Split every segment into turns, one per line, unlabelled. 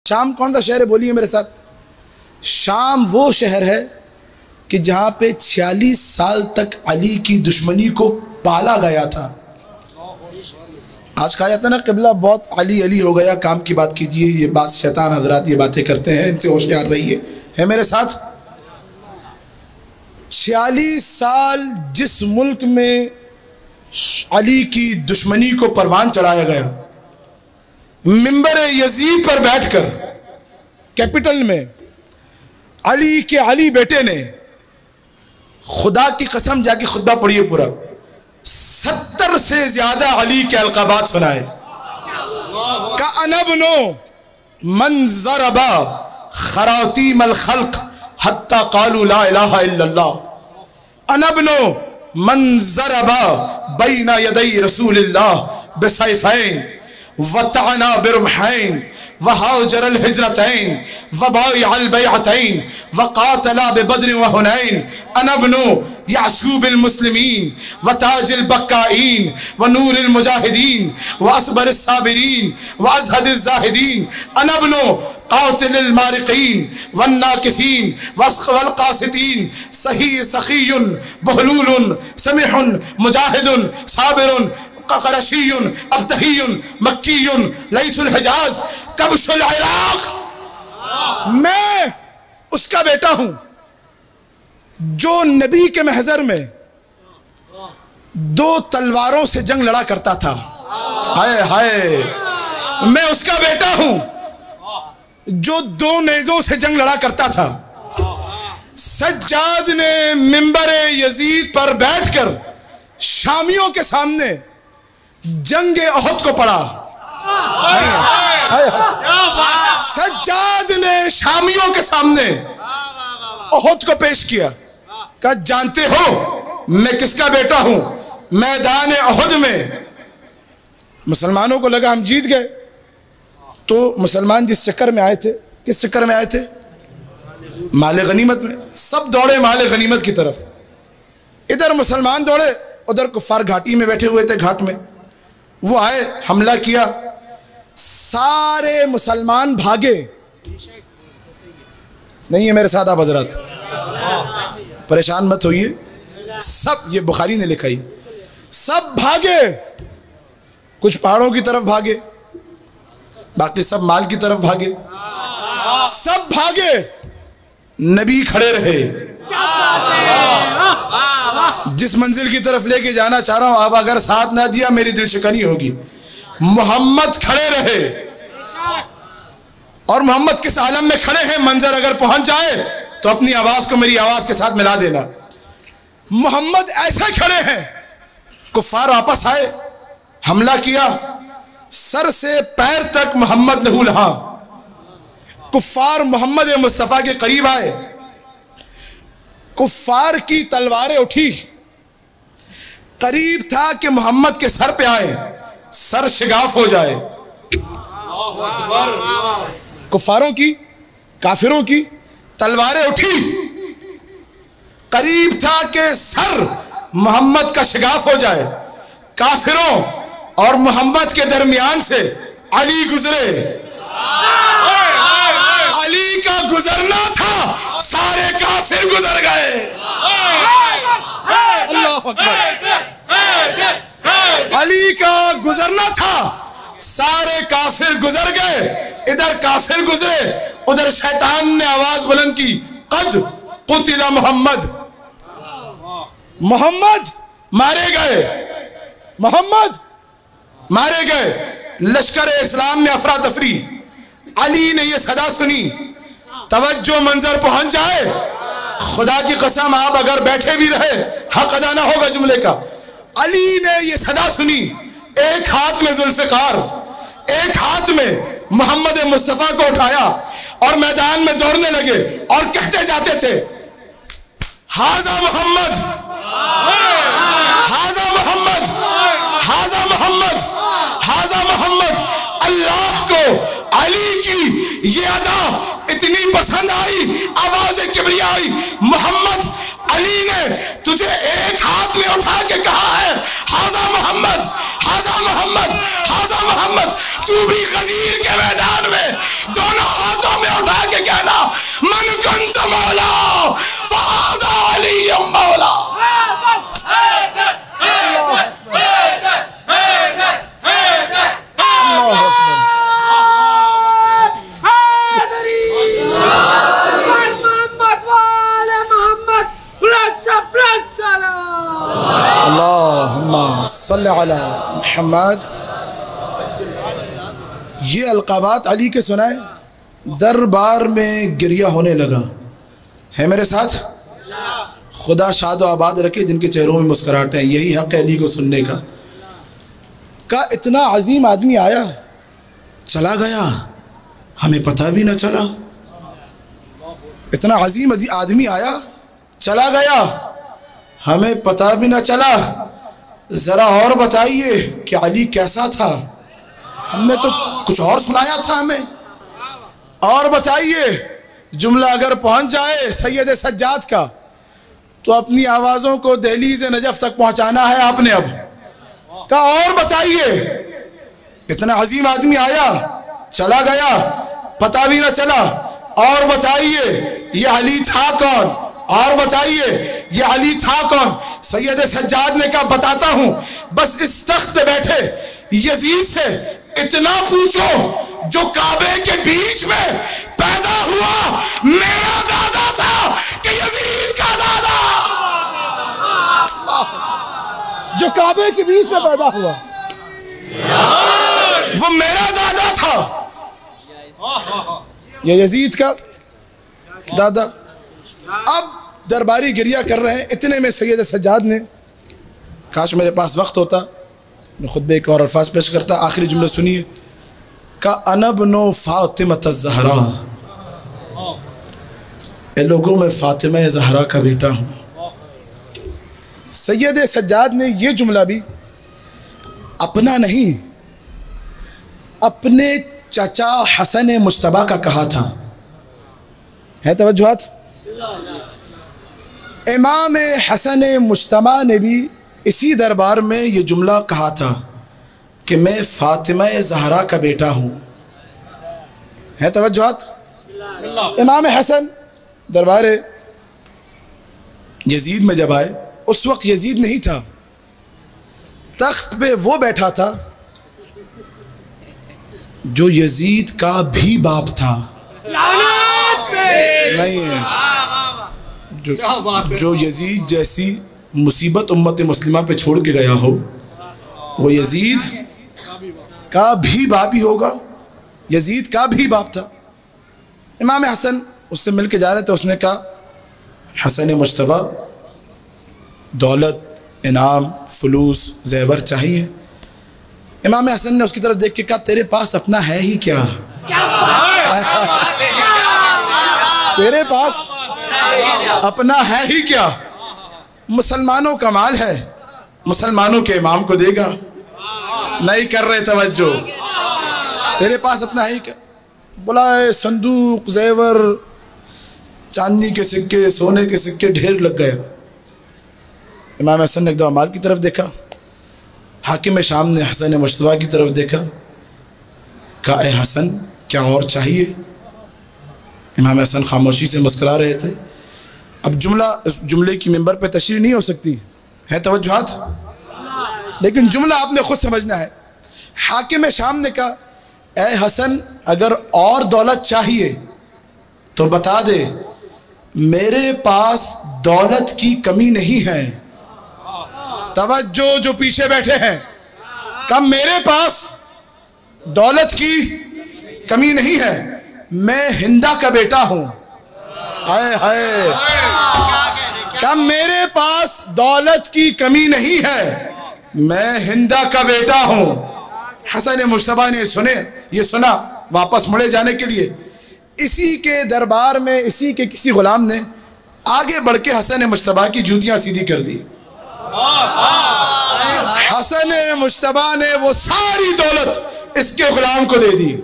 शाम कौन सा शहर है, बोलिए मेरे साथ। शाम वो शहर है कि जहाँ पे 46 साल तक अली की दुश्मनी को पाला गया था। आज कहा जाता है ना क़िबला बहुत अली अली हो गया, काम की बात कीजिए, ये बात शैतान हजरात ये बातें करते हैं, इनसे होशियार रहिए। है मेरे साथ। 46 साल जिस मुल्क में अली की दुश्मनी को परवान चढ़ाया गया, मिंबर यजीद पर बैठकर कैपिटल में अली के अली बेटे ने खुदा की कसम जाके खुतबा पढ़िए पूरा, 70 से ज्यादा अली के अलकाबात सुनाए। का अनबनो मंजरबा खरातीम अल खल्क हत्ता कालू ला इलाहा इल्लल्लाह, अनबनो मंजरबा बैना यदई रसूलिल्लाह बिसैफैन वतअना बिरमहैन वहाजर अल हिजरतैन वबायअल बैअतैन वकातला बिबद्र व हुनैन, अनबनो यासूब अल मुस्लिमीन व ताज अल बक्काईन व नूर अल मुजाहिदीन व असबर अल साबिरीन व अज़हद अल ज़ाहिदीन, अनबनो कातिल अल मारिकीन व नाकिसीन वल कासितीन, सही सखीयुन बहलूलुन समीहुन मुजाहिदुन साबिरुन क़रशीयुन अब्तहीयुन मक्कीयुन लईसुल हिजाज कब्शुल इराक़। मैं उसका बेटा हूं जो नबी के महज़र में 2 तलवारों से जंग लड़ा करता था। हाय हाय, मैं उसका बेटा हूं जो 2 नेज़ों से जंग लड़ा करता था। सज्जाद ने मिंबर यजीद पर बैठकर शामियों के सामने जंगे ओहद को पढ़ा। सज्जाद ने शामियों के सामने ओहद को पेश किया। कहा जानते हो मैं किसका बेटा हूं? मैदान ओहद में मुसलमानों को लगा हम जीत गए, तो मुसलमान जिस चक्कर में आए थे, किस चक्कर में आए थे? माले गनीमत में। सब दौड़े माले गनीमत की तरफ। इधर मुसलमान दौड़े, उधर कुफार घाटी में बैठे हुए थे, घाट में। वो आए, हमला किया, सारे मुसलमान भागे। नहीं है मेरे साथ आप हजरत, परेशान मत होइए, सब ये बुखारी ने लिखा ही, सब भागे। कुछ पहाड़ों की तरफ भागे, बाकी सब माल की तरफ भागे, सब भागे। नबी खड़े रहे। जिस मंजिल की तरफ लेके जाना चाह रहा हूं, अब अगर साथ ना दिया मेरी दिल शिकनी होगी। मोहम्मद खड़े रहे, और मोहम्मद किस आलम में खड़े हैं, मंजर अगर पहुंच जाए तो अपनी आवाज को मेरी आवाज के साथ मिला देना। मोहम्मद ऐसे खड़े हैं, कुफार वापस आए, हमला किया, सर से पैर तक मोहम्मद लहूलहा। कुफार मोहम्मद मुस्तफा के करीब आए, कुफार की तलवारें उठी, करीब था कि मोहम्मद के सर पे आए, सर शिगाफ हो जाए। कुफारों की, काफिरों की तलवारें उठी, करीब था कि सर मोहम्मद का शिगाफ हो जाए। काफिरों और मोहम्मद के दरमियान से अली गुजरे। अली का गुजरना था, सारे काफिर गुजर गए। अल्लाह अकबर। अली का गुजरना था, सारे काफिर गुजर गए। इधर काफिर गुजरे, उधर शैतान ने आवाज बुलंद की, कद कुतिला मोहम्मद, मोहम्मद मारे गए, मोहम्मद मारे गए। लश्कर इस्लाम में अफरा तफरी। अली ने यह सदा सुनी, तवज्जो मंजर पहुंच जाए, खुदा की कसम आप अगर बैठे भी रहे हक अदा ना होगा जुमले का। अली ने यह सदा सुनी, एक हाथ में जुल्फिकार, एक हाथ में मोहम्मद मुस्तफा को उठाया और मैदान में दौड़ने लगे और कहते जाते थे, हाजा मोहम्मद, हाजा मोहम्मद, हाजा मोहम्मद, हाजा मोहम्मद। अल्लाह को अली की ये अदा इतनी पसंद आई, आवाज़ किबरिया आई, मोहम्मद अली ने तुझे एक हाथ में उठा के कहा है, हाजा मोहम्मद, हाजा मोहम्मद, हाजा मोहम्मद। तू भी गदीर के मैदान में दोनों मौला फ़हाज़ा अली मौला। अल्लाहुम्मा सल्ली अला मुहम्मद। ये अलक़ाबात अली के सुनाए। दरबार में गिरिया होने लगा। है मेरे साथ? खुदा शाद आबाद रखे जिनके चेहरों में मुस्कुराहट है। यही हक़ अली को सुनने का इतना अजीम आदमी आया चला गया, हमें पता भी ना चला। इतना अजीम आदमी आया चला गया, हमें पता भी ना चला। ज़रा और बताइए कि अली कैसा था? हमने तो कुछ और सुनाया था, हमें और बताइए। जुमला अगर पहुंच जाए सैयद सज्जाद का तो अपनी आवाज़ों को दहलीज़ नजफ तक पहुंचाना है आपने। अब का और बताइए। इतना अजीम आदमी आया चला गया, पता भी ना चला। और बताइए ये अली था कौन? और बताइए ये अली था कौन? सैयद सज्जाद ने कहा बताता हूं, बस इस तख्त पे बैठे यजीद से इतना पूछो, जो काबे के बीच में पैदा हुआ मेरा दादा था कि यजीद का दादा? जो काबे के बीच में पैदा हुआ वो मेरा दादा था, ये यजीद का दादा। अब दरबारी गिरिया कर रहे हैं। इतने में सैयद सज्जाद ने, काश मेरे पास वक्त होता मैं खुद एक और अल्फाज पेश करता। आखिरी जुमला सुनिए। का अनबनो फातिमत ज़हरा, ए लोगों में फातिमा ज़हरा का बेटा हूँ। सैयद सज्जाद ने यह जुमला भी अपना नहीं, अपने चाचा हसन मुश्तबा का कहा था। है तवज्जुहात? इमाम हसन मुश्तबा ने भी इसी दरबार में ये जुमला कहा था कि मैं फातिमा ज़हरा का बेटा हूँ। है तवज्जुहात? इमाम हसन दरबार यजीद में जब आए, उस वक्त यजीद नहीं था, तख्त पे वो बैठा था जो यजीद का भी बाप था। नहीं है जो यजीद जैसी मुसीबत उम्मत मुस्लिमा पे छोड़ के गया हो, वो यजीद का भी बाप ही होगा। यजीद का भी बाप था। इमाम हसन उससे मिल के जा रहे थे। उसने कहा हसन मुश्तबा, दौलत, इनाम, फलूस, ज़ेवर चाहिए। इमाम हसन ने उसकी तरफ देख के कहा तेरे पास अपना है ही क्या? तेरे पास अपना है ही क्या? मुसलमानों का माल है, मुसलमानों के इमाम को देगा। नहीं कर रहे तवज्जो। तेरे पास अपना है ही क्या? बोला संदूक, ज़ेवर, चांदी के सिक्के, सोने के सिक्के ढेर लग गए। इमाम हसन ने एकदम माल की तरफ देखा। हाकिम शाम ने हसन मुश्तबा की तरफ देखा। कहा ए हसन क्या और चाहिए? इमाम हसन खामोशी से मुस्कुरा रहे थे। अब जुमले की मिंबर पे तशरीह नहीं हो सकती है, तवज्जुहात। लेकिन जुमला आपने खुद समझना है। हाकिम शाम ने कहा ए हसन अगर और दौलत चाहिए तो बता दे, मेरे पास दौलत की कमी नहीं है। तवज्जो जो पीछे बैठे हैं, कब मेरे पास दौलत की कमी नहीं है, मैं हिंदा का बेटा हूं। हाय हाय, कब मेरे पास दौलत की कमी नहीं है, मैं हिंदा का बेटा हूं। हसन मुश्तबा ने ये सुना वापस मुड़े जाने के लिए। इसी के दरबार में इसी के किसी गुलाम ने आगे बढ़ के हसन मुश्तबा की जूतियां सीधी कर दी। हसन मुश्तबा ने वो सारी दौलत इसके गुलाम को दे दी।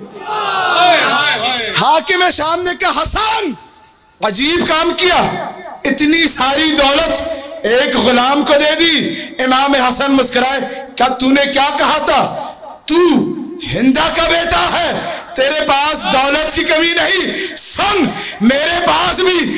हाकिम शाम ने कहा हसन अजीब काम किया, इतनी सारी दौलत एक गुलाम को दे दी। इमाम हसन मुस्कुराए, क्या तूने क्या कहा था? तू हिंदा का बेटा है, तेरे पास दौलत की कमी नहीं। सुन, मेरे पास भी